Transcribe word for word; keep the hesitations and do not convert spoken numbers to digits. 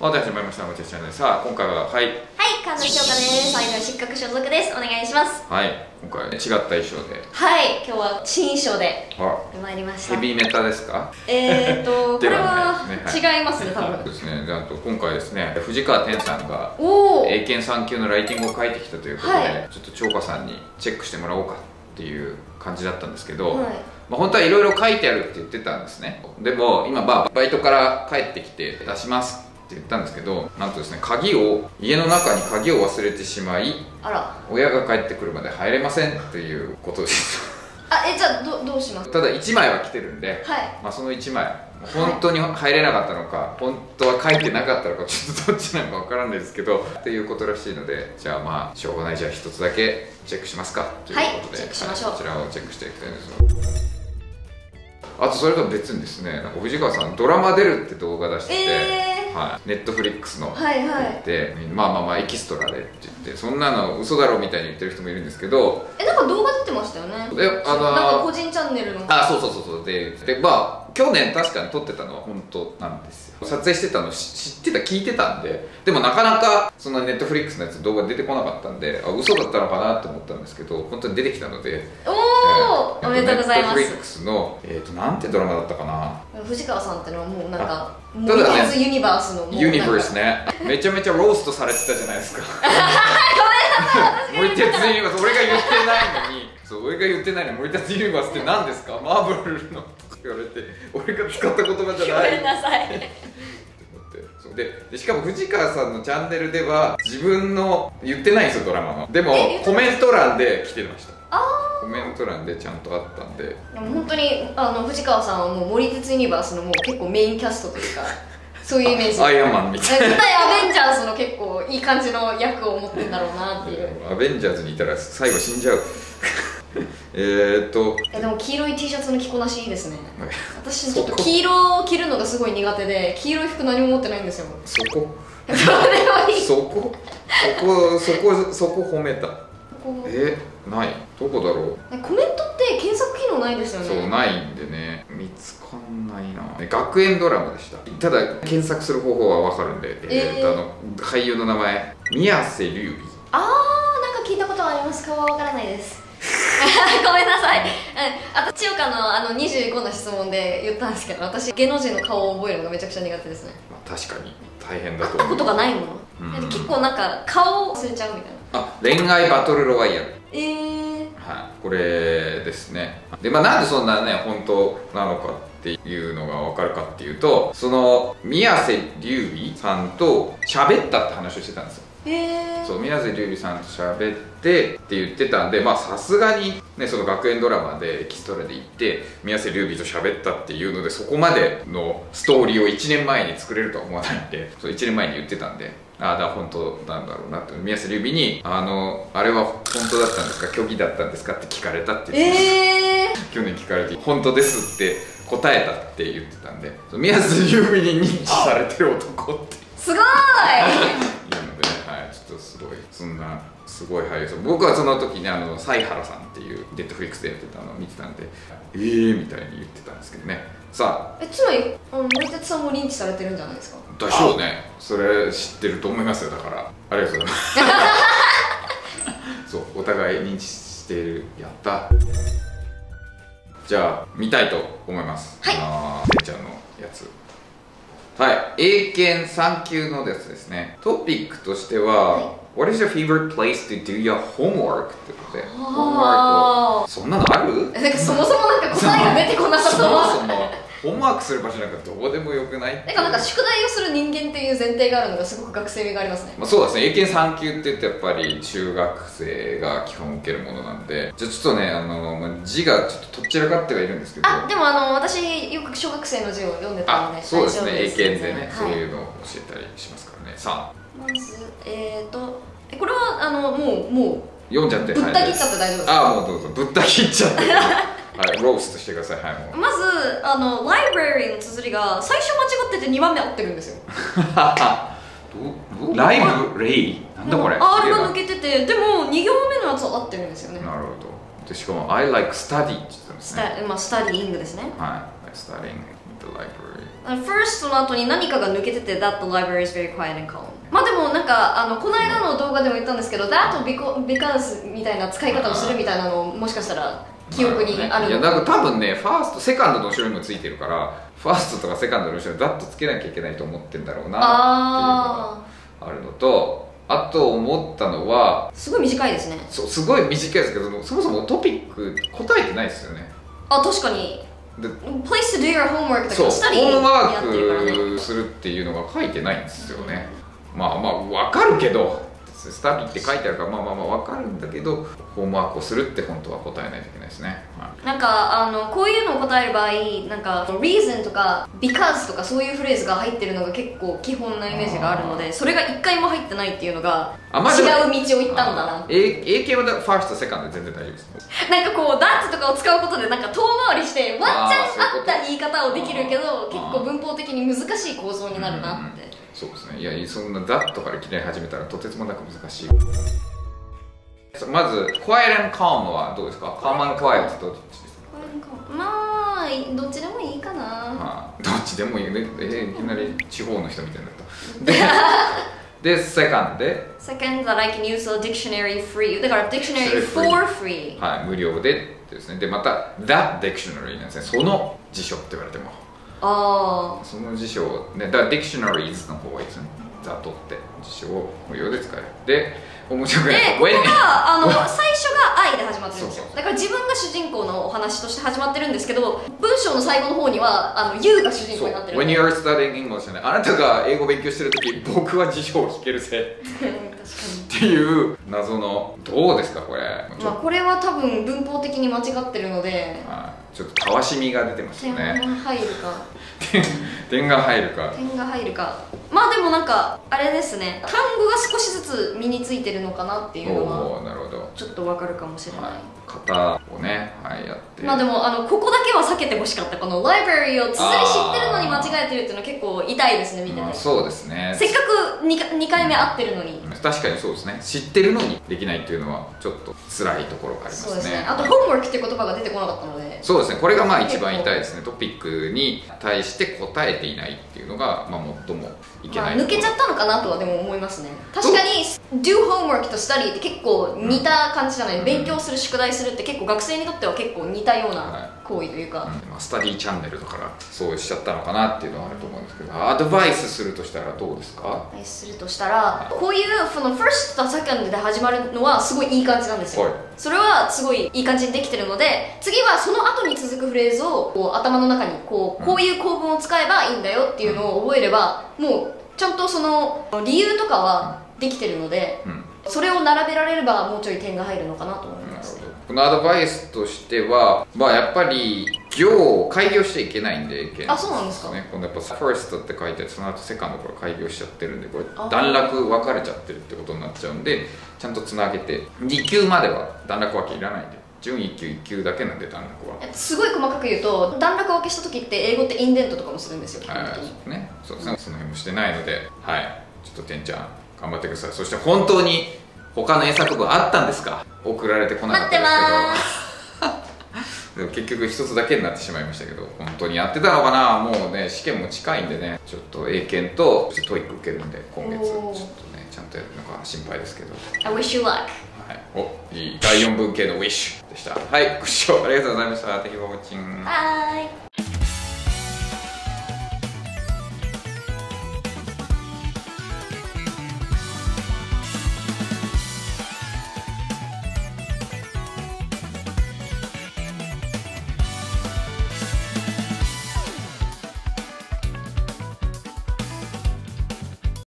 はい、始まりました。もちチャンネル。さあ、今回は、はい。 はい、神田翔香です。アイドル失格所属です。お願いします。 はい、今回は、ね、違った衣装で。 はい、今日は新衣装で。参りました。 ヘビーメタですか。 えーと、これは違いますね、多分。 そうですね。で、あと、今回ですね、藤川天さんが。英検さん級のライティングを書いてきたということで、はい、ちょっと超歌さんにチェックしてもらおうかっていう感じだったんですけど。はい、まあ本当はいろいろ書いてあるって言ってたんですね。でも今まあバイトから帰ってきて出しますって言ったんですけど、なんとですね、鍵を家の中に鍵を忘れてしまい、あら、親が帰ってくるまで入れませんっていうことです。 あ、え、じゃあ ど, どうします？ ただいちまいは来てるんで、はい、まあそのいちまい本当に入れなかったのか、はい、本当は書いてなかったのか、ちょっとどっちなのかわからないですけどっていうことらしいので、じゃあまあしょうがない、じゃあ一つだけチェックしますかということで、はい、チェックしましょう。こちらをチェックしていきたいんですよ。あとそれとは別にですね、なんか藤川さんドラマ出るって動画出してて、えー、はい、ネットフリックスのって言って、まあまあまあエキストラでって言って、そんなの嘘だろみたいに言ってる人もいるんですけど、 え、なんか動画出てましたよね。で、あのー、なんか個人チャンネルの。 あ、そうそうそうそう。で、でまあ去年確かに撮ってたのは本当なんですよ。撮影してたの知ってた、聞いてたんで、でもなかなかそのネットフリックスのやつ動画出てこなかったんで、あ、嘘だったのかなって思ったんですけど、本当に出てきたので、 おお、えー、おめでとうございます。 ネットフリックスのえっとなんてドラマだったかな。 藤川さんってのはもうなんかモリテズユニバースのユニバースね、めちゃめちゃローストされてたじゃないですか。 ごめんなさい、 モリテズユニバース、俺が言ってないのに、そう、俺が言ってないのに、モリテズユニバースって何ですか、マーブルのって言われて、俺が使った言葉じゃない。 ごめんなさい。 で, でしかも藤川さんのチャンネルでは自分の言ってないんですよ、ドラマの。でもコメント欄で来てました。あ、コメント欄でちゃんとあったんで。でも本当にあの藤川さんはもう森鉄ユニバースのもう結構メインキャストというかそういうイメージ。 アイアンマンみたいな。 絶対アベンジャーズの結構いい感じの役を持ってるんだろうなっていう。 アベンジャーズにいたら最後死んじゃう。えっとえ、でも黄色い T シャツの着こなしいいですね。私ちょっと黄色を着るのがすごい苦手で、黄色い服何も持ってないんですよ。 そこそこそこそこそこ褒めた。え、ない、どこだろう。 コメントって検索機能ないですよね。 そう、ないんでね、見つかんないな。学園ドラマでした。ただ検索する方法は分かるんで、えーとあの俳優の名前、宮瀬瑠美。 あー、なんか聞いたことありますかは分からないです。ごめんなさい。うん、あと千代香のあのにじゅうごの質問で言ったんですけど、私芸能人の顔を覚えるのがめちゃくちゃ苦手ですね。 まあ、確かに大変だと思う。 会ったことがないもの、うん、結構なんか顔を忘れちゃうみたいな。 あ、恋愛バトルロワイヤル。 えー、 はい、これですね。で、まあなんでそんなね本当なのかっていうのが分かるかっていうと、その宮瀬瑠美さんと喋ったって話をしてたんですよ。そう、宮瀬瑠美さんと喋ってって言ってたんで、まあさすがにね、その学園ドラマでエキストラで行って宮瀬瑠美と喋ったっていうので、そこまでのストーリーをいちねんまえに作れるとは思わないんで、そういちねんまえに言ってたんで、ああ、だ本当なんだろうなって。宮瀬瑠美にあの「あれは本当だったんですか、虚偽だったんですか?」って聞かれたって言ってました。えー、去年聞かれて「本当です」って答えたって言ってたんで、宮瀬瑠美に認知されてる男ってすごーい。 ちょっとすごい、そんなすごい俳優さん。僕はその時にあの犀原さんっていうネットフリックスでやってたのを見てたんで、えーみたいに言ってたんですけどね。さあ、 え、つまり森哲さんも認知されてるんじゃないですか。 でしょうね。それ知ってると思いますよ。だからありがとうございますそう、お互い認知している。やった。じゃあ見たいと思います。はい、あー、せいちゃんのやつ。はい、英検さん級のやつですね。トピックとしては、はい、What is your favorite place to do your homework? ってことで、ホームワークを、そんなのある？ なんかそもそもなんか答えが出てこなさそう。そもそもホームワークする場所なんかどこでもよくない？ なんかなんか宿題をする人間っていう前提があるのがすごく学生味がありますね。 まあそうですね。英検さん級って言ってやっぱり中学生が基本受けるものなんで、じゃあちょっとね、あの、まあ、字がちょっととっちらかってはいるんですけど、 あ、でもあの私よく小学生の字を読んでたので、 あ、そうですね。英検でね、はい、そういうのを教えたりしますからね。さあ、 まずえっ、ー、とこれはあのもうもう読んじゃって、 ぶった切っちゃって大丈夫ですか？ ああ、もうどうぞぶった切っちゃってはい、ローストしてください。はい、もうまずあのライブラリーの綴りが最初間違っててにばんめ合ってるんですよ。 どライブレイなんだこれ。 R が抜けてて、でもに行目のやつは合ってるんですよね。 なるほど。でしかも I like study って言ってますね。 まあスタディイングですね。 はい、スタディング。 the library. first の後に何かが抜けてて that the library is very quiet and calm。まあでもなんかあのこの間の動画でも言ったんですけど that と because みたいな使い方をするみたいなのもしかしたら記憶にあるのか、 いやなんか多分ねファーストセカンドの後ろにもついてるからファーストとかセカンドの後ろに that つけなきゃいけないと思ってんだろうなっていうのがあるのと、あと思ったのはすごい短いですね。 そうすごい短いですけどそもそもトピック答えてないですよね。 あ、確かに。 で place to do your homework だけそうどスタディホームワやってるからね。 ークするっていうのが書いてないんですよね。まあまあ分かるけどスタディって書いてあるからまあまあまあ分かるんだけどホームワークをするって本当は答えないといけないですね、はい、 なんかあのこういうのを答える場合なんか reason とか because とかそういうフレーズが入ってるのが結構基本なイメージがあるのでそれが一回も入ってないっていうのが違う道を行ったんだな。 英検はファーストセカンドで全然大丈夫です。 なんかこうダッツとかを使うことでなんか遠回りしてワンチャンあった言い方をできるけど結構文法的に難しい構造になるなって。 そうですね。いやそんなザッとからいきなり始めたらとてつもなく難しい。まず quiet and calm はどうですか？ calm and quiet どっちですか？ まあどっちでもいいかな。 まあどっちでもいいね。えー、いきなり地方の人みたいになった。で、で second で second that I can use a dictionary free だから dictionary for free はい無料でですね。でまた that dictionary なんですね。その辞書って言われてもああその辞書をね、だから dictionaries の方がいいですね。ざっとって辞書を無料で使える。で面白くない。 でここがあの最初が愛で始まってるんですよ。だから自分が主人公のお話として始まってるんですけど文章の最後の方にはあの You が主人公になってる。 When you are studying English ね、あなたが英語を勉強してるとき僕は辞書を引けるぜっていう謎のどうですかこれ。 まあこれは多分文法的に間違ってるので、 はい、ちょっとたわしみが出てますよね。 点が入るか点が入るか点が入るか。まあでもなんかあれですね単語が少しずつ身についてるのかなっていうのはなるほどちょっとわかるかもしれない、はい、 型をね、はい、やってまあでもあのここだけは避けてほしかった。このライブラリーを綴り知ってるのに間違えてるっていうのは結構痛いですね見てて、 まあ、そうですね。 せっかく 2, にかいめ会ってるのに、 うん、確かにそうですね。知ってるのにできないっていうのはちょっと辛いところがありますね。 そうですね。あとホームワークっていう言葉が出てこなかったのでそうですね。これがまあ一番痛いですね。トピックに対して答えていないっていうのが、まあ、最もいけない、 まあ、抜けちゃったのかなとはでも思いますね。確かに do homework と study って結構似た感じじゃない、うん、勉強する宿題するって結構学生にとっては結構似たような行為というか、はい、 うんまあ、スタディチャンネルだからそうしちゃったのかなっていうのはあると思うんですけど、アドバイスするとしたらどうですか？ アドバイスするとしたらこういうその first と second で始まるのはすごいいい感じなんですよ、はい、それはすごいいい感じにできてるので次はその後に続くフレーズをこう頭の中にこうこういう構文を使えばいいんだよっていうのを覚えればもうちゃんとその理由とかはできてるので、うん、それを並べられればもうちょい点が入るのかなと思いますね。 このアドバイスとしては、まあ、やっぱり行を開業しちゃいけないんで、ね、 あ、そうなんですか。 このやっぱ first って書いてあってその後 second これ開業しちゃってるんでこれ段落分かれちゃってるってことになっちゃうんでちゃんとつなげてに級までは段落分けいらないんで準いっ級いっ級だけなんで段落はすごい細かく言うと段落分けした時って英語ってインデントとかもするんですよ基本的に、 ね、そうですね、その辺もしてないのではいちょっとてんちゃん頑張ってください。そして本当に他の英作文あったんですか？送られてこなかったですけどでも結局一つだけになってしまいましたけど本当にやってたのかな。もうね試験も近いんでねちょっと英検とトイック受けるんで今月ちょっとねちゃんとやるのが心配ですけど I wish you luck。 はいおいいだいよん文系のウィッシュでした。はいご視聴ありがとうございました。Thank you for watching。 はい。